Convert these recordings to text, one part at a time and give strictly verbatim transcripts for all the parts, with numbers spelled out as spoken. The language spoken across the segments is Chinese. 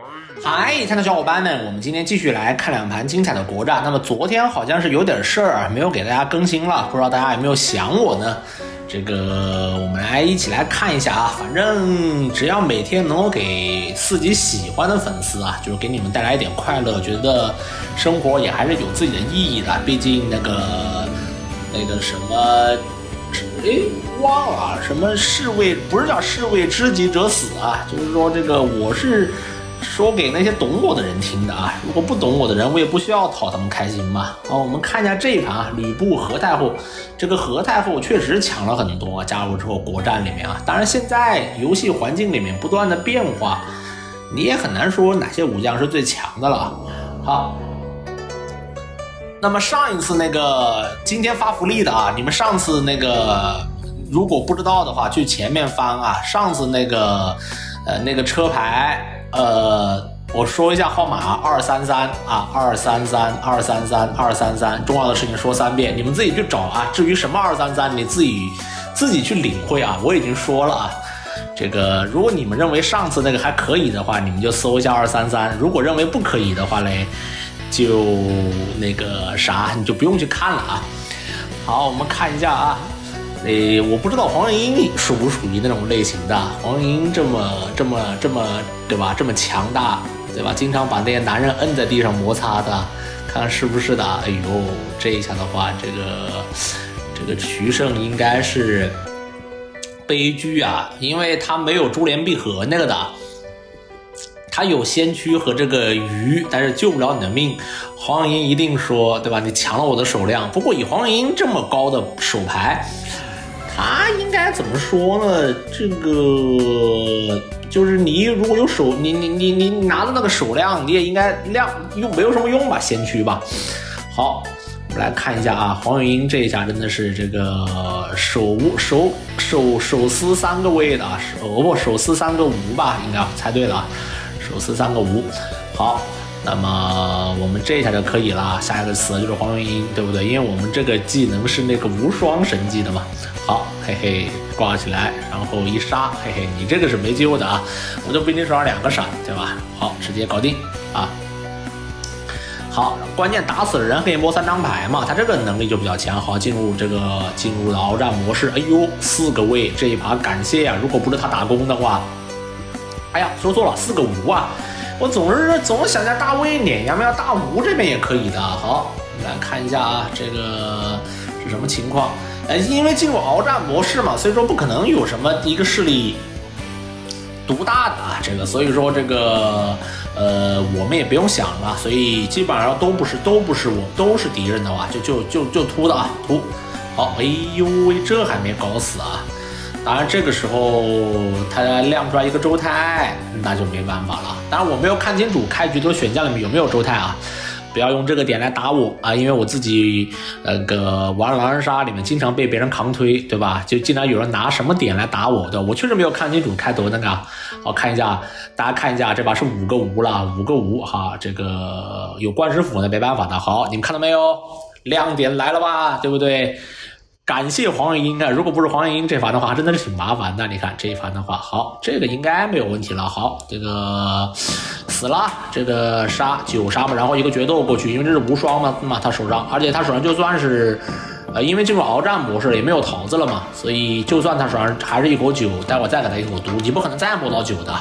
嗨，亲爱的小伙伴们，我们今天继续来看两盘精彩的国战。那么昨天好像是有点事儿，没有给大家更新了，不知道大家有没有想我呢？这个我们来一起来看一下啊，反正只要每天能够给自己喜欢的粉丝啊，就是给你们带来一点快乐，觉得生活也还是有自己的意义的。毕竟那个那个什么。哎，忘了什么士为不是叫士为知己者死啊，就是说这个我是说给那些懂我的人听的啊，如果不懂我的人，我也不需要讨他们开心嘛。好，我们看一下这一盘啊，吕布何太后，这个何太后确实强了很多，加入之后国战里面啊，当然现在游戏环境里面不断的变化，你也很难说哪些武将是最强的了。好。那么上一次那个今天发福利的啊，你们上次那个如果不知道的话，去前面翻啊。上次那个呃那个车牌呃，我说一下号码二三三啊，二三三二三三二三三，重要的事情说三遍，你们自己去找啊。至于什么二三三，你自己自己去领会啊。我已经说了啊。这个如果你们认为上次那个还可以的话，你们就搜一下二三三；如果认为不可以的话嘞。就那个啥，你就不用去看了啊。好，我们看一下啊，诶，我不知道黄莺莺属不属于那种类型的。黄莺莺这么这么这么对吧？这么强大对吧？经常把那些男人摁在地上摩擦的，看看是不是的。哎呦，这一下的话，这个这个徐盛应该是悲剧啊，因为他没有珠联璧合那个的。他有先驱和这个鱼，但是救不了你的命。黄莺莺一定说，对吧？你抢了我的手量。不过以黄莺莺这么高的手牌，他应该怎么说呢？这个就是你如果有手，你你你你拿的那个手量，你也应该量用没有什么用吧？先驱吧。好，我们来看一下啊，黄莺莺这一下真的是这个手手手手撕三个位的，手不手撕三个无吧？应该猜对了。手撕三个无，好，那么我们这一下就可以了。下一个词就是黄莺莺，对不对？因为我们这个技能是那个无双神技的嘛。好，嘿嘿，挂起来，然后一杀，嘿嘿，你这个是没救的啊！我就比你手上两个闪，对吧？好，直接搞定啊！好，关键打死人可以摸三张牌嘛，他这个能力就比较强。好，进入这个进入了鏖战模式。哎呦，四个位，这一把感谢啊！如果不是他打工的话。哎呀，说错了，四个无啊！我总是总想着大位碾压，要大无这边也可以的。好，我们来看一下啊，这个是什么情况？呃，因为进入鏖战模式嘛，所以说不可能有什么一个势力独大的啊，这个，所以说这个呃，我们也不用想了，所以基本上都不是都不是我都是敌人的话，就就就就突的啊，突。好，哎呦喂，这还没搞死啊！当然，这个时候他亮出来一个周泰，那就没办法了。当然，我没有看清楚开局的选项里面有没有周泰啊，不要用这个点来打我啊，因为我自己那个玩狼人杀里面经常被别人扛推，对吧？就经常有人拿什么点来打我的，我确实没有看清楚开头那个。好，看一下，大家看一下，这把是五个无了，五个无哈，这个有冠师傅的没办法的。好，你们看到没有？亮点来了吧，对不对？感谢黄莺莺啊！如果不是黄莺莺这盘的话，真的是挺麻烦的。你看这一盘的话，好，这个应该没有问题了。好，这个死了，这个杀九杀嘛，然后一个决斗过去，因为这是无双嘛嘛，他手上，而且他手上就算是，呃，因为进入鏖战模式也没有桃子了嘛，所以就算他手上还是一口酒，待会儿再给他一口毒，你不可能再摸到酒的。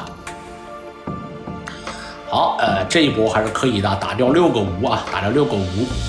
好，呃，这一波还是可以的，打掉六个无啊，打掉六个无。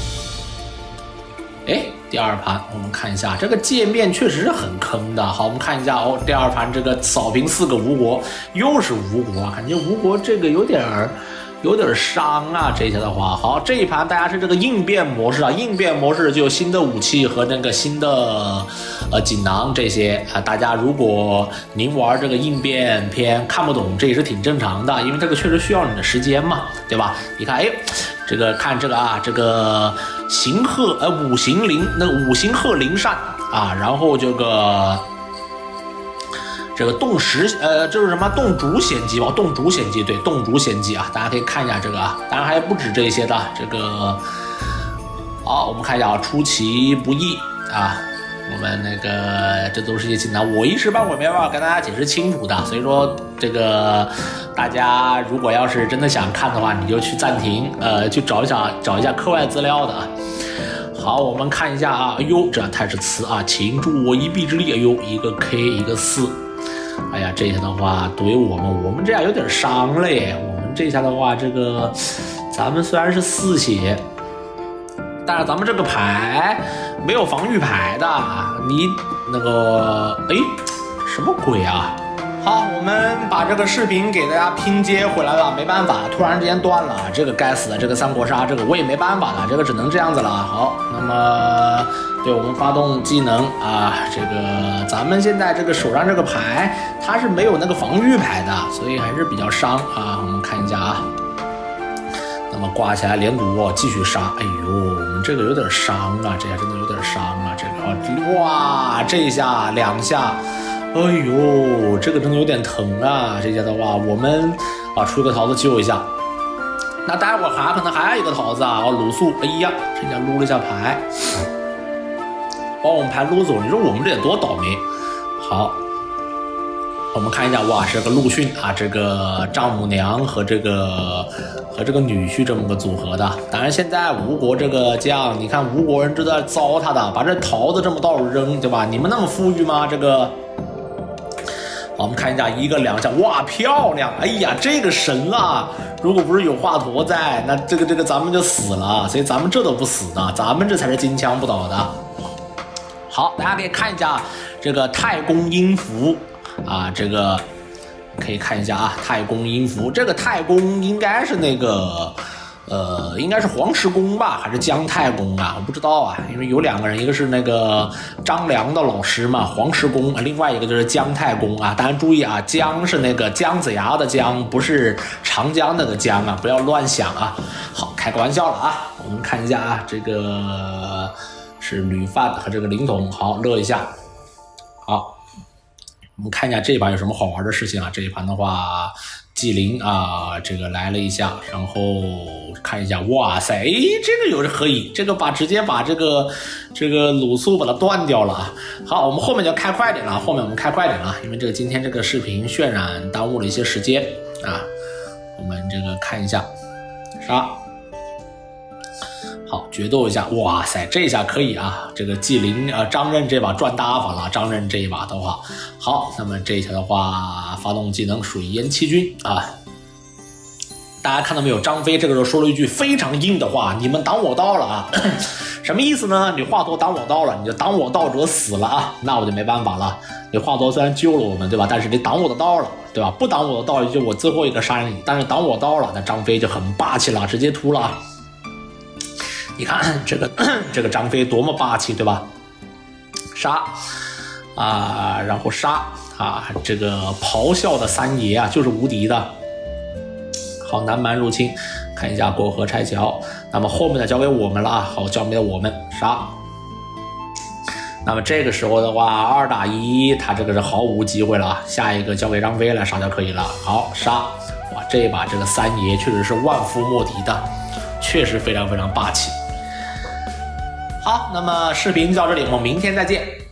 哎。第二盘我们看一下，这个界面确实是很坑的。好，我们看一下哦，第二盘这个扫平四个吴国，又是吴国，感觉吴国这个有点儿有点伤啊。这一下的话，好，这一盘大家是这个应变模式啊，应变模式就有新的武器和那个新的呃锦囊这些啊。大家如果您玩这个应变篇看不懂，这也是挺正常的，因为这个确实需要你的时间嘛，对吧？你看，哎。这个看这个啊，这个行鹤呃五行灵那个五行鹤灵扇啊，然后这个这个冻石呃这是什么冻竹险击吧？冻竹险击对，冻竹险击啊，大家可以看一下这个啊，当然还不止这些的。这个好，我们看一下啊，出其不意啊， 我们那个这都是一些经常我一时半会没办法跟大家解释清楚的，所以说这个大家如果要是真的想看的话，你就去暂停，呃，去找一下找一下课外资料的啊。好，我们看一下啊，哎呦，这太是词啊，请助我一臂之力，哎呦，一个 K 一个四，哎呀，这下的话怼我们，我们这样有点伤了耶。我们这下的话，这个咱们虽然是四血，但是咱们这个牌没有防御牌的，你那个哎，什么鬼啊？好，我们把这个视频给大家拼接回来了，没办法，突然之间断了，这个该死的这个三国杀，这个我也没办法了，这个只能这样子了。好，那么对我们发动技能啊，这个咱们现在这个手上这个牌它是没有那个防御牌的，所以还是比较伤啊。我们看一下啊，那么挂起来连弩继续杀，哎呦，我们这个有点伤啊，这下真的有点伤啊，这个哇，这一下两下。哎呦，这个真的有点疼啊！这下的话，我们啊出一个桃子救一下。那待会儿还可能还有一个桃子啊，哦，鲁肃，哎呀，这下撸了一下牌，把我们牌撸走。你说我们这得多倒霉？好，我们看一下，哇，是个陆逊啊，这个丈母娘和这个和这个女婿这么个组合的。当然，现在吴国这个将，你看吴国人都在糟蹋的，把这桃子这么到处扔，对吧？你们那么富裕吗？这个。好，我们看一下一个两下，哇，漂亮！哎呀，这个神啊！如果不是有华佗在，那这个这个咱们就死了。所以咱们这都不死的，咱们这才是金枪不倒的。好，大家可以看一下这个太公阴符啊，这个可以看一下啊，太公阴符，这个太公应该是那个。呃，应该是黄石公吧，还是姜太公啊？我不知道啊，因为有两个人，一个是那个张良的老师嘛，黄石公，另外一个就是姜太公啊。当然注意啊，姜是那个姜子牙的姜，不是长江那个江啊，不要乱想啊。好，开个玩笑了啊。我们看一下啊，这个是吕范和这个凌统，好，乐一下。好，我们看一下这一盘有什么好玩的事情啊？这一盘的话。纪灵啊，这个来了一下，然后看一下，哇塞，这个有可以，这个把直接把这个这个鲁肃把它断掉了啊。好，我们后面就开快点了，后面我们开快点了，因为这个今天这个视频渲染耽误了一些时间啊。我们这个看一下，杀。好，决斗一下，哇塞，这下可以啊！这个纪灵啊，张任这把赚大发了。张任这一把的话，好，那么这一下的话，发动技能水淹七军啊！大家看到没有？张飞这个时候说了一句非常硬的话：“你们挡我刀了啊！”什么意思呢？你华佗挡我刀了，你就挡我道者死了啊！那我就没办法了。你华佗虽然救了我们，对吧？但是你挡我的刀了，对吧？不挡我的刀，就我最后一个杀人你。但是挡我刀了，那张飞就很霸气了，直接秃了啊！你看这个这个张飞多么霸气，对吧？杀啊，然后杀啊，这个咆哮的三爷啊，就是无敌的。好，南蛮入侵，看一下过河拆桥。那么后面的交给我们了啊，好，交给我们杀。那么这个时候的话，二打一，他这个是毫无机会了。下一个交给张飞来杀就可以了。好，杀！哇，这一把这个三爷确实是万夫莫敌的，确实非常非常霸气。好，那么视频就到这里，我们明天再见。